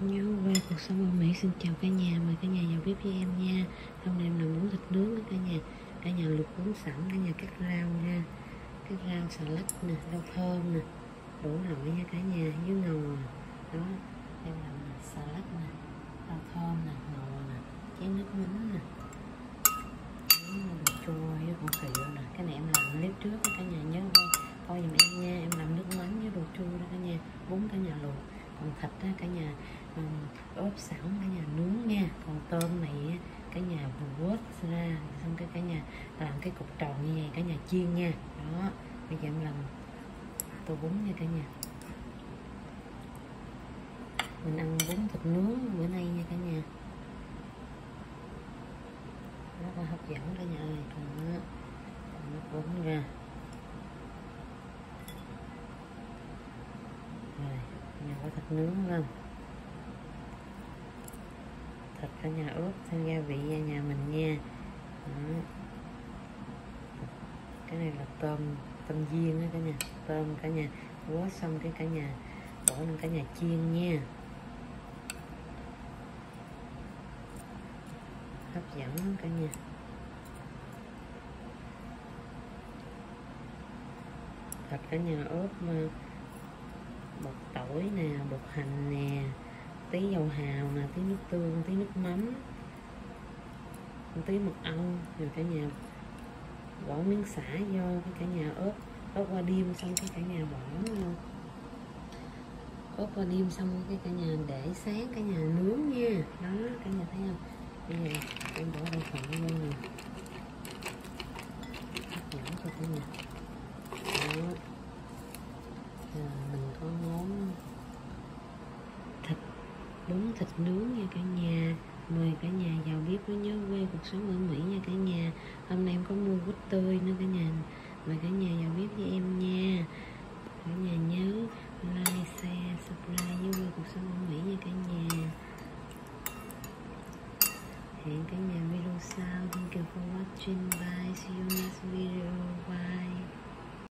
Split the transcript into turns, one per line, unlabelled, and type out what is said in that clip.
Nhớ quê cuộc sống ở Mỹ. Xin chào cả nhà, mời cả nhà vào bếp với em nha. Hôm nay em làm bún thịt nướng với cả nhà. Cả nhà luộc bún sẵn, cả nhà cắt rau nha. Cắt rau xà lách nè, rau thơm nè, đổ nội nha cả nhà, với ngò. Đó, em làm xà lách nè, rau thơm nè, ngò nè, chén nước mắm nè, đồ chua với củ kiệu nè. Cái này em làm clip trước đó, cả nhà nhớ coi giùm em nha. Em làm nước mắm với đồ chua đó cả nhà. Bún cả nhà luộc, còn thịt đó cả nhà ốp sẵn cả nhà nướng nha. Còn tôm này cả nhà vừa vớt ra xong cái cả nhà làm cái cục tròn như vậy cả nhà chiên nha. Đó, bây giờ em làm tô bún nha cả nhà. Mình ăn bún thịt nướng bữa nay nha cả nhà, rất là hấp dẫn cả nhà ơi. Còn nó bún ra rồi, nhà có thịt nướng lên, thịt cả nhà ướp thêm gia vị ra nhà mình nha. Đó. Cái này là tôm viên đó cả nhà, tôm cả nhà quớ xong cái cả nhà bỏ lên cả nhà chiên nha. Hấp dẫn lắm cả nhà. Thịt cả nhà ướp bột tỏi nè, bột hành nè, tí dầu hào nè, tí nước tương, tí nước mắm, tí mật ong, rồi cả nhà bỏ miếng sả vô, cái cả nhà ướp qua đêm xong cái cả nhà bỏ ướp qua đêm xong cái cả nhà để sáng cả nhà nướng nha. Đó, cả nhà thấy không? Bây giờ em bỏ đậu phộng vô nè, hấp dẫn cho cả nhà. Đó. Mình có món bún thịt nướng nha cả nhà. Mời cả nhà vào bếp với nhớ quê cuộc sống ở Mỹ nha cả nhà. Hôm nay em có mua quýt tươi nữa cả nhà. Mời cả nhà vào bếp với em nha. Cả nhà nhớ like, share, subscribe với quê cuộc sống ở Mỹ nha cả nhà. Hẹn cả nhà video sau. Thank you for watching. Bye. See you next video. Bye.